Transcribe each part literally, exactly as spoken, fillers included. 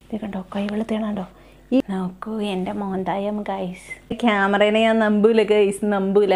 ഇത് കണ്ടോ, കൈ വെളുത്തേണോ ഈ നോക്കൂ എൻ്റെ മോന്തായം ഗൈസ്. ക്യാമറേനെ ഞാൻ നമ്പൂല ഗൈസ്, നമ്പൂല.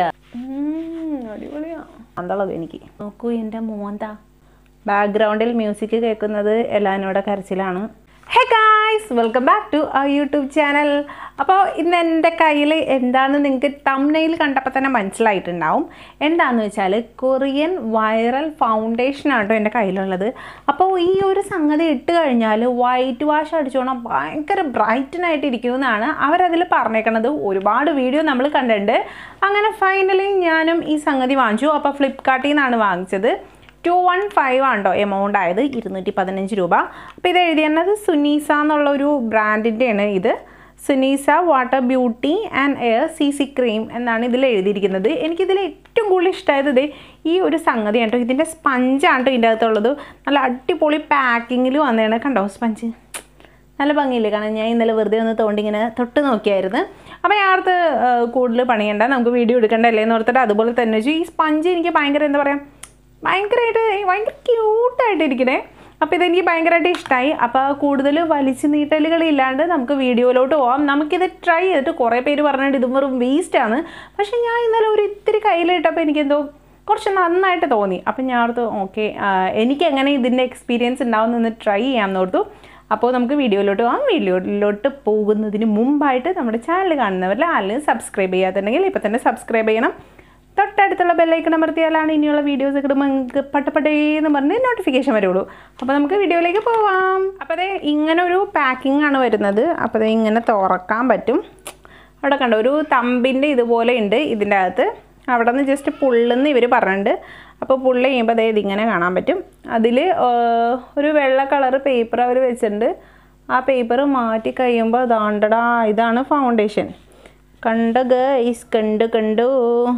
അടിപൊളിയാ അന്തളത് എനിക്ക്. നോക്കൂ എൻ്റെ മോന്ത. ബാക്ക്ഗ്രൗണ്ടിൽ മ്യൂസിക് കേൾക്കുന്നത് എല്ലാവരോടെ കരച്ചിലാണ്. Hey guys, welcome back to ആ യൂട്യൂബ് ചാനൽ. അപ്പോൾ ഇന്ന് എൻ്റെ കയ്യിൽ എന്താണെന്ന് നിങ്ങൾക്ക് തംബ്നെയിൽ കണ്ടപ്പോൾ തന്നെ മനസ്സിലായിട്ടുണ്ടാവും. എന്താണെന്ന് വെച്ചാൽ കൊറിയൻ വൈറൽ ഫൗണ്ടേഷനാണ് കേട്ടോ എൻ്റെ കയ്യിലുള്ളത്. അപ്പോൾ ഈ ഒരു സംഗതി ഇട്ട് കഴിഞ്ഞാൽ വൈറ്റ് വാഷ് അടിച്ചോണം ഭയങ്കര ബ്രൈറ്റനായിട്ട് ഇരിക്കുമെന്നാണ് അവരതിൽ പറഞ്ഞേക്കണത്. ഒരുപാട് വീഡിയോ നമ്മൾ കണ്ടിട്ടുണ്ട്. അങ്ങനെ ഫൈനലി ഞാനും ഈ സംഗതി വാങ്ങിച്ചു. അപ്പോൾ ഫ്ലിപ്കാർട്ടിൽ നിന്നാണ് വാങ്ങിച്ചത്. ടു വൺ ഫൈവ് ആണോ എമൗണ്ട് ആയത്, ഇരുന്നൂറ്റി പതിനഞ്ച് രൂപ. അപ്പോൾ ഇത് എഴുതിയത് സുനീസ എന്നുള്ളൊരു ബ്രാൻഡിൻ്റെയാണ്. ഇത് Sunisa water beauty and air C C cream എന്നാണ് ഇതിൽ എഴുതിയിരിക്കുന്നത്. എനിക്കിതിൽ ഏറ്റവും കൂടുതൽ ഇഷ്ടമായത് ഇത് ഈ ഒരു സംഗതിയാണ് കേട്ടോ. ഇതിൻ്റെ സ്പഞ്ചാണ് കേട്ടോ ഇതിൻ്റെ അകത്തുള്ളത്. നല്ല അടിപൊളി പാക്കിങ്ങിൽ വന്നതാണ്. കണ്ടോ സ്പഞ്ച് നല്ല ഭംഗിയില്ലേ കാരണം. ഞാൻ ഇന്നലെ വെറുതെ ഒന്ന് തോണ്ടിങ്ങനെ തൊട്ട് നോക്കിയായിരുന്നു. അപ്പോൾ ഞാനടുത്ത് കൂടുതൽ പണിയണ്ട, നമുക്ക് വീഡിയോ എടുക്കണ്ടല്ലേ എന്ന് ഓർത്തിട്ട് അതുപോലെ തന്നെ വെച്ചു. ഈ സ്പഞ്ച് എനിക്ക് ഭയങ്കര എന്താ പറയുക, ഭയങ്കരമായിട്ട് ഭയങ്കര ക്യൂട്ടായിട്ടിരിക്കണേ. അപ്പോൾ ഇതെനിക്ക് ഭയങ്കരമായിട്ട് ഇഷ്ടമായി. അപ്പോൾ കൂടുതൽ വലിച്ചു നീട്ടലുകളില്ലാണ്ട് നമുക്ക് വീഡിയോയിലോട്ട് പോകാം. നമുക്കിത് ട്രൈ ചെയ്തിട്ട് കുറേ പേര് പറഞ്ഞിട്ട് ഇതും വെറും വേസ്റ്റാണ്. പക്ഷേ ഞാൻ ഇന്നലെ ഒരു ഇത്തിരി കയ്യിലിട്ടപ്പോൾ എനിക്കെന്തോ കുറച്ച് നന്നായിട്ട് തോന്നി. അപ്പം ഞാൻ ഓർത്തു ഓക്കെ എനിക്കെങ്ങനെ ഇതിൻ്റെ എക്സ്പീരിയൻസ് ഉണ്ടാവുമെന്ന് ട്രൈ ചെയ്യാമെന്ന് ഓർത്തു. അപ്പോൾ നമുക്ക് വീഡിയോയിലോട്ട് പോകാം. വീഡിയോയിലോട്ട് പോകുന്നതിന് മുമ്പായിട്ട് നമ്മുടെ ചാനൽ കാണുന്നവരിൽ ആരെങ്കിലും സബ്സ്ക്രൈബ് ചെയ്യാത്തുണ്ടെങ്കിൽ ഇപ്പോൾ തന്നെ സബ്സ്ക്രൈബ് ചെയ്യണം. തൊട്ടടുത്തുള്ള ബെല്ലൈക്കൺ അമർത്തിയാലാണ് ഇനിയുള്ള വീഡിയോസ് ഒക്കെ നമുക്ക് പട്ടപ്പട്ടേന്ന് പറഞ്ഞ് നോട്ടിഫിക്കേഷൻ വരുള്ളൂ. അപ്പോൾ നമുക്ക് വീഡിയോയിലേക്ക് പോവാം. അപ്പോൾ അതേ ഇങ്ങനെ ഒരു പാക്കിംഗ് ആണ് വരുന്നത്. അപ്പോൾ അതേ ഇങ്ങനെ തുറക്കാൻ പറ്റും. അവിടെ കണ്ടോ ഒരു തമ്പിൻ്റെ ഇതുപോലെ ഉണ്ട് ഇതിൻ്റെ അകത്ത്. അവിടെ നിന്ന് ജസ്റ്റ് പുള്ളെന്ന് ഇവർ പറഞ്ഞിട്ടുണ്ട്. അപ്പോൾ പുള്ള് ചെയ്യുമ്പോൾ അതേ ഇതിങ്ങനെ കാണാൻ പറ്റും. അതിൽ ഒരു വെള്ള കളർ പേപ്പർ അവർ വെച്ചിട്ടുണ്ട്. ആ പേപ്പർ മാറ്റി കഴിയുമ്പോൾ ദാണ്ടടാ ഇതാണ് ഫൗണ്ടേഷൻ. കണ്ടു ഗൈസ്, കണ്ടു കണ്ടു.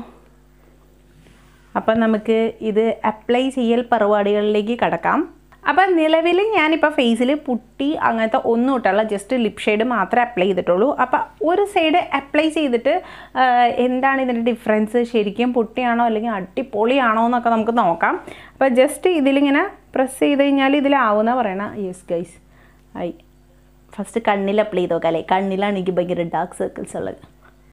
അപ്പം നമുക്ക് ഇത് അപ്ലൈ ചെയ്യൽ പരിപാടികളിലേക്ക് കടക്കാം. അപ്പം നിലവിൽ ഞാനിപ്പോൾ ഫേസിൽ പുട്ടി അങ്ങനത്തെ ഒന്നും ഇട്ടുള്ള ജസ്റ്റ് ലിപ് ഷെയ്ഡ് മാത്രമേ അപ്ലൈ ചെയ്തിട്ടുള്ളൂ. അപ്പം ഒരു സൈഡ് അപ്ലൈ ചെയ്തിട്ട് എന്താണ് ഇതിൻ്റെ ഡിഫറൻസ്, ശരിക്കും പുട്ടിയാണോ അല്ലെങ്കിൽ അടിപൊളിയാണോ എന്നൊക്കെ നമുക്ക് നോക്കാം. അപ്പോൾ ജസ്റ്റ് ഇതിലിങ്ങനെ പ്രസ് ചെയ്ത് കഴിഞ്ഞാൽ ഇതിലാവുന്ന പറയണ. യെസ് ഗൈസ്, ഐ ഫസ്റ്റ് കണ്ണിൽ അപ്ലൈ ചെയ്ത് നോക്കാം അല്ലേ. കണ്ണിലാണ് എനിക്ക് ഭയങ്കര ഡാർക്ക് സർക്കിൾസ് ഉള്ളത്.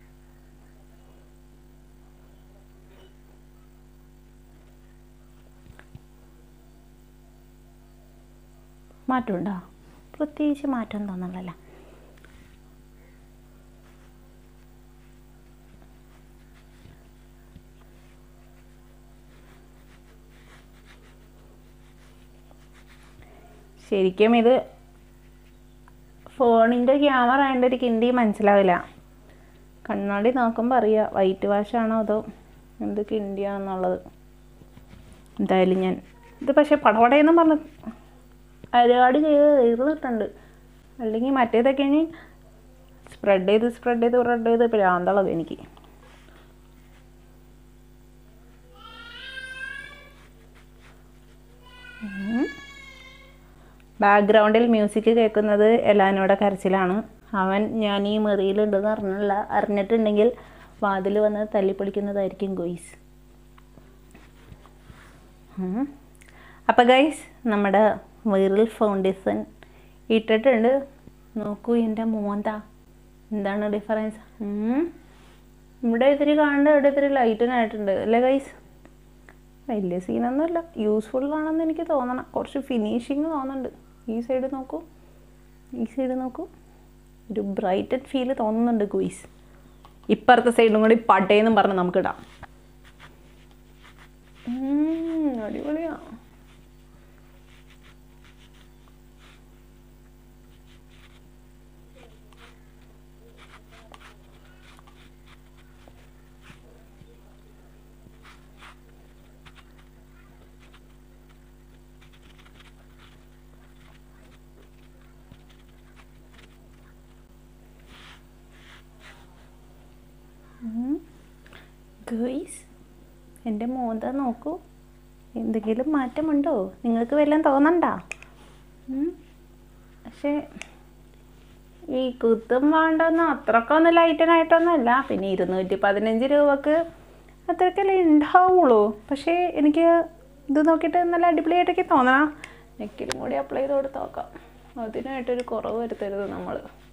മാറ്റമുണ്ടോ? പ്രത്യേകിച്ച് മാറ്റം തോന്നുന്നില്ല. ശരിക്കും ഇത് ഫോണിൻ്റെ ക്യാമറ ആയതുകൊണ്ട് ഒരു കിണ്ടി മനസ്സിലാവില്ല. കണ്ണാടി നോക്കുമ്പോൾ അറിയാം വൈറ്റ് വാഷാണോ അതോ എന്ത് കിണ്ടിയാണെന്നുള്ളത്. എന്തായാലും ഞാൻ ഇത് പക്ഷേ പടപടയെന്നും പറഞ്ഞ് ഒരുപാട് ചെയ്ത് തീർന്നിട്ടുണ്ട്. അല്ലെങ്കിൽ മറ്റേതൊക്കെ ഇനി സ്പ്രെഡ് ചെയ്ത് സ്പ്രെഡ് ചെയ്ത് സ്പ്രെഡ് ചെയ്ത് പ്രാന്തളത് എനിക്ക്. ബാക്ക്ഗ്രൗണ്ടിൽ മ്യൂസിക് കേൾക്കുന്നത് എല്ലാവരോടെ കരച്ചിലാണ്. അവൻ ഞാൻ ഈ മെറിയിലുണ്ടെന്ന് അറിഞ്ഞില്ല. അറിഞ്ഞിട്ടുണ്ടെങ്കിൽ വാതിൽ വന്ന് തല്ലിപ്പൊളിക്കുന്നതായിരിക്കും ഗോയ്സ്. അപ്പോൾ ഗൈസ് നമ്മുടെ വൈറൽ ഫൗണ്ടേഷൻ ഇട്ടിട്ടുണ്ട്. നോക്കൂ എൻ്റെ മോന്ത എന്താണ് ഡിഫറൻസ്. ഇവിടെ ഇത്തിരി കാണേണ്ട, ഇവിടെ ഇത്തിരി ലൈറ്റനായിട്ടുണ്ട് അല്ലേ ഗൈസ്. വലിയ സീനൊന്നുമില്ല, യൂസ്ഫുള്ളാണെന്ന് എനിക്ക് തോന്നണം. കുറച്ച് ഫിനിഷിങ് തോന്നുന്നുണ്ട്. ഈ സൈഡ് നോക്കൂ, ഈ സൈഡ് നോക്കൂ, ഒരു ബ്രൈറ്റൻ ഫീല് തോന്നുന്നുണ്ട് ഗോയ്സ്. ഇപ്പുറത്തെ സൈഡും കൂടി പട്ടേന്നും പറഞ്ഞ് നമുക്കിടാം. അടിപൊളിയാണ്. ഗേയ്സ് എൻ്റെ മോന്ത നോക്കൂ, എന്തെങ്കിലും മാറ്റമുണ്ടോ? നിങ്ങൾക്ക് വല്ലതും തോന്നണ്ട? പക്ഷേ ഈ കുത്തും വേണ്ടൊന്നും അത്രക്കൊന്നും ലൈറ്റനായിട്ടൊന്നുമല്ല. പിന്നെ ഇരുന്നൂറ്റി പതിനഞ്ച് രൂപക്ക് അത്രയ്ക്കല്ലേ ഉണ്ടാവുള്ളൂ. പക്ഷേ എനിക്ക് ഇത് നോക്കിയിട്ട് നല്ല അടിപൊളിയായിട്ടൊക്കെ തോന്നണം. നെക്കിലും കൂടി അപ്ലൈ ചെയ്ത് കൊടുത്ത് നോക്കാം. അതിനായിട്ടൊരു കുറവ് വരുത്തരുത് നമ്മൾ.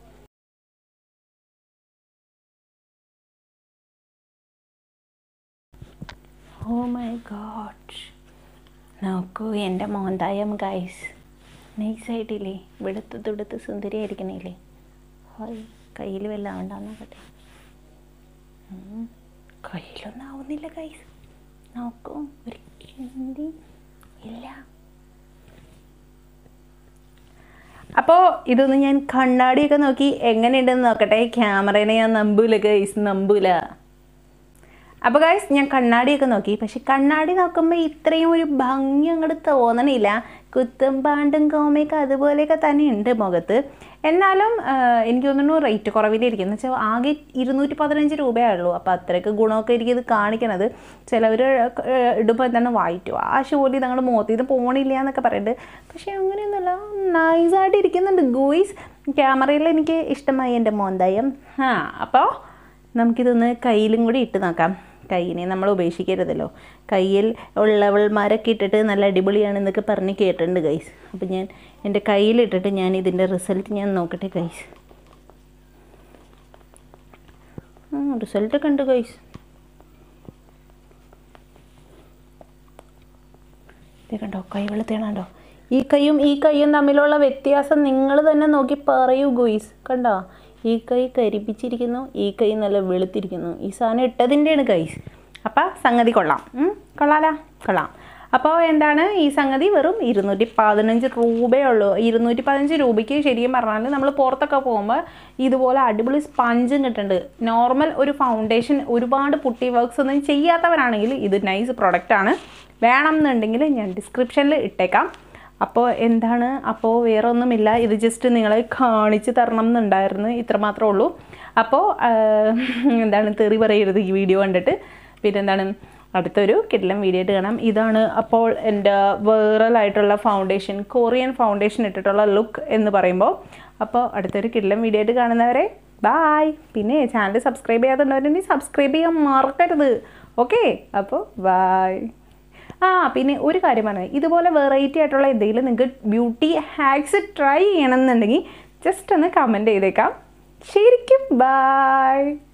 ഓ മൈ ഗോഡ്, നോക്കൂ എൻ്റെ മോന്തായം ഗൈസ്. നൈസായിട്ടില്ലേ, വെളുത്ത് തുടുത്ത് സുന്ദരിയായിരിക്കണില്ലേ. ഹായ്, കയ്യിൽ വല്ല ആവണ്ടാന്നോക്കട്ടെ. കയ്യിലൊന്നും ആവുന്നില്ല ഗൈസ്. നോക്കൂ, ഒരു കിണ്ടി ഇല്ല. അപ്പോൾ ഇതൊന്ന് ഞാൻ കണ്ണാടിയൊക്കെ നോക്കി എങ്ങനെയുണ്ടെന്ന് നോക്കട്ടെ. ക്യാമറേനെ ഞാൻ നമ്പൂല ഗൈസ്, നമ്പൂല. അപ്പോൾ ഗൈസ് ഞാൻ കണ്ണാടിയൊക്കെ നോക്കി, പക്ഷെ കണ്ണാടി നോക്കുമ്പോൾ ഇത്രയും ഒരു ഭംഗി അങ്ങോട്ട് തോന്നണില്ല. കുത്തും പാണ്ടും കോമയൊക്കെ അതുപോലെയൊക്കെ തന്നെ ഉണ്ട് മുഖത്ത്. എന്നാലും എനിക്ക് തോന്നുന്നു റേറ്റ് കുറവിലിരിക്കും. എന്ന് വെച്ചാൽ ആകെ ഇരുന്നൂറ്റി പതിനഞ്ച് രൂപയുള്ളൂ. അപ്പോൾ അത്രയ്ക്ക് ഗുണമൊക്കെ എനിക്ക് ഇത് കാണിക്കണത്. ചിലവർ ഇടുമ്പോൾ എന്താണ് വൈറ്റ് വാഷ് പോലെ ഞങ്ങൾ മുഖത്ത് ഇത് പോണില്ല എന്നൊക്കെ പറയുന്നുണ്ട്. പക്ഷേ അങ്ങനെയൊന്നുമല്ല, നൈസായിട്ട് ഇരിക്കുന്നുണ്ട് ഗോയ്സ്. ക്യാമറയിൽ എനിക്ക് ഇഷ്ടമായി എൻ്റെ മോന്തായം. ആ അപ്പോൾ നമുക്കിതൊന്ന് കയ്യിലും കൂടി ഇട്ട് നോക്കാം. കയ്യിനെ നമ്മൾ ഉപേക്ഷിക്കരുതല്ലോ. കയ്യിൽ ഉള്ളവൾമാരൊക്കെ ഇട്ടിട്ട് നല്ല അടിപൊളിയാണെന്നൊക്കെ പറഞ്ഞ് കേട്ടിട്ടുണ്ട് ഗൈസ്. അപ്പം ഞാൻ എൻ്റെ കയ്യിലിട്ടിട്ട് ഞാൻ ഇതിൻ്റെ റിസൾട്ട് ഞാൻ നോക്കട്ടെ ഗൈസ്. റിസൾട്ടൊക്കെ ഉണ്ട് ഗൈസ്. ഇത് കണ്ടോ, കൈ വെളുത്തേണോ? ഈ കൈയും ഈ കൈയും തമ്മിലുള്ള വ്യത്യാസം നിങ്ങൾ തന്നെ നോക്കി പറയൂ ഗോയ്സ്. കണ്ടോ, ഈ കൈ കരിപ്പിച്ചിരിക്കുന്നു, ഈ കൈ നല്ല വെളുത്തിരിക്കുന്നു. ഈ സാധനം ഇട്ടതിൻ്റെയാണ് ഗൈസ്. അപ്പം സംഗതി കൊള്ളാം, കൊള്ളാല കൊള്ളാം. അപ്പോൾ എന്താണ്, ഈ സംഗതി വെറും ഇരുന്നൂറ്റി പതിനഞ്ച് രൂപയേ ഉള്ളൂ. ഇരുന്നൂറ്റി പതിനഞ്ച് രൂപയ്ക്ക് ശരിക്കും പറഞ്ഞാൽ നമ്മൾ പുറത്തൊക്കെ പോകുമ്പോൾ ഇതുപോലെ അടിപൊളി സ്പഞ്ചും കിട്ടുന്നുണ്ട്. നോർമൽ ഒരു ഫൗണ്ടേഷൻ ഒരുപാട് പുട്ടി വർക്ക്സ് ഒന്നും ചെയ്യാത്തവരാണെങ്കിൽ ഇത് നൈസ് പ്രൊഡക്റ്റാണ്. വേണം എന്നുണ്ടെങ്കിൽ ഞാൻ ഡിസ്ക്രിപ്ഷനിൽ ഇട്ടേക്കാം. അപ്പോൾ എന്താണ്, അപ്പോൾ വേറെ ഒന്നുമില്ല, ഇത് ജസ്റ്റ് നിങ്ങളെ കാണിച്ച് തരണം എന്നുണ്ടായിരുന്നു, ഇത്രമാത്രമേ ഉള്ളൂ. അപ്പോൾ എന്താണ്, തെറി പറയരുത് ഈ വീഡിയോ കണ്ടിട്ട്. പിന്നെ എന്താണ്, അടുത്തൊരു കിടിലൻ വീഡിയോ ആയിട്ട് കാണാം. ഇതാണ് അപ്പോൾ എൻ്റെ വൈറലായിട്ടുള്ള ഫൗണ്ടേഷൻ, കൊറിയൻ ഫൗണ്ടേഷൻ ഇട്ടിട്ടുള്ള ലുക്ക് എന്ന് പറയുമ്പോൾ. അപ്പോൾ അടുത്തൊരു കിടിലൻ വീഡിയോ ആയിട്ട് കാണുന്നവരെ ബായ്. പിന്നെ ചാനൽ സബ്സ്ക്രൈബ് ചെയ്യാത്തുള്ളവരുണ്ടെങ്കിൽ സബ്സ്ക്രൈബ് ചെയ്യാൻ മറക്കരുത്. ഓക്കെ, അപ്പോൾ ബായ്. ആ പിന്നെ ഒരു കാര്യം പറഞ്ഞത്, ഇതുപോലെ വെറൈറ്റി ആയിട്ടുള്ള എന്തെങ്കിലും നിങ്ങൾക്ക് ബ്യൂട്ടി ഹാക്സ് ട്രൈ ചെയ്യണമെന്നുണ്ടെങ്കിൽ ജസ്റ്റ് ഒന്ന് കമൻറ്റ് ചെയ്തേക്കാം. ശരിക്കും ബായ്.